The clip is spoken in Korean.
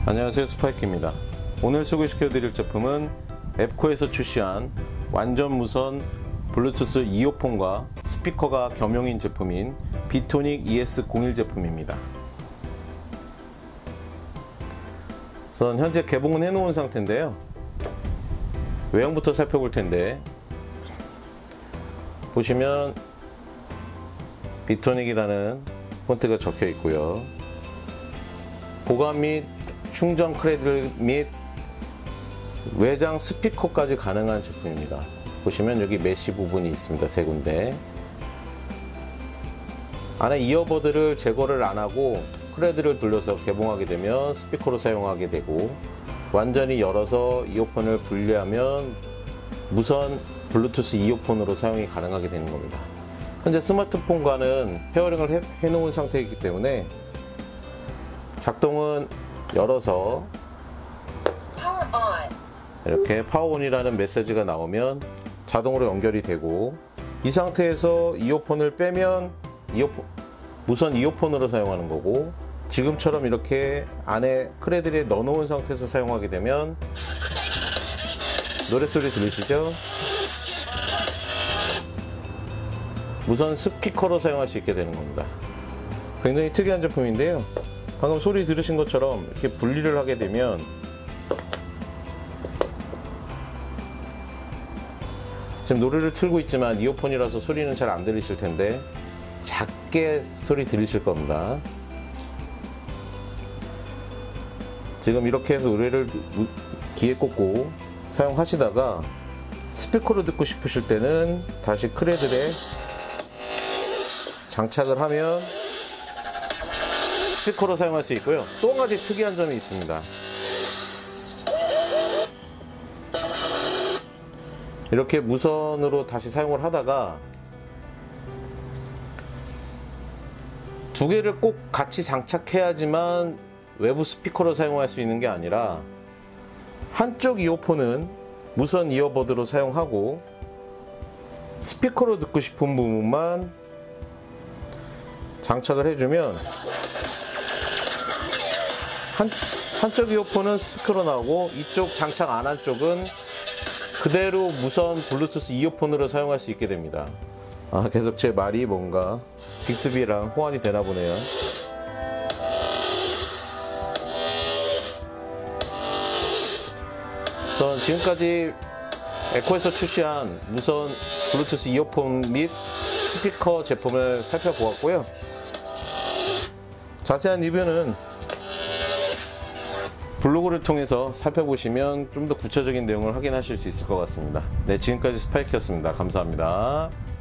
안녕하세요, 스파이크입니다. 오늘 소개시켜 드릴 제품은 앱코에서 출시한 완전 무선 블루투스 이어폰과 스피커가 겸용인 제품인 비토닉 ES01 제품입니다. 우선 현재 개봉은 해놓은 상태인데요, 외형부터 살펴볼 텐데, 보시면 비토닉이라는 폰트가 적혀 있고요. 보관 및 충전 크레들 및 외장 스피커까지 가능한 제품입니다. 보시면 여기 메쉬 부분이 있습니다. 세 군데. 안에 이어버드를 제거를 안하고 크레드를 돌려서 개봉하게 되면 스피커로 사용하게 되고, 완전히 열어서 이어폰을 분리하면 무선 블루투스 이어폰으로 사용이 가능하게 되는 겁니다. 현재 스마트폰과는 페어링을 해놓은 상태이기 때문에 작동은 열어서 이렇게 파워온이라는 메시지가 나오면 자동으로 연결이 되고, 이 상태에서 이어폰을 빼면 무선 이어폰으로 사용하는 거고, 지금처럼 이렇게 안에 크레들에 넣어 놓은 상태에서 사용하게 되면 노랫소리 들리시죠? 무선 스피커로 사용할 수 있게 되는 겁니다. 굉장히 특이한 제품인데요, 방금 소리 들으신 것처럼 이렇게 분리를 하게 되면 지금 노래를 틀고 있지만 이어폰이라서 소리는 잘 안 들리실 텐데 작게 소리 들리실 겁니다. 지금 이렇게 해서 노래를 귀에 꽂고 사용하시다가 스피커로 듣고 싶으실 때는 다시 크레들에 장착을 하면 스피커로 사용할 수 있고요. 또 한 가지 특이한 점이 있습니다. 이렇게 무선으로 다시 사용을 하다가 두 개를 꼭 같이 장착해야지만 외부 스피커로 사용할 수 있는 게 아니라, 한쪽 이어폰은 무선 이어버드로 사용하고 스피커로 듣고 싶은 부분만 장착을 해주면 한쪽 이어폰은 스피커로 나오고 이쪽 장착 안 한 쪽은 그대로 무선 블루투스 이어폰으로 사용할 수 있게 됩니다. 계속 제 말이 뭔가 빅스비랑 호환이 되나 보네요. 우선 지금까지 에코에서 출시한 무선 블루투스 이어폰 및 스피커 제품을 살펴보았고요. 자세한 리뷰는 블로그를 통해서 살펴보시면 좀 더 구체적인 내용을 확인하실 수 있을 것 같습니다. 네, 지금까지 스파이크였습니다. 감사합니다.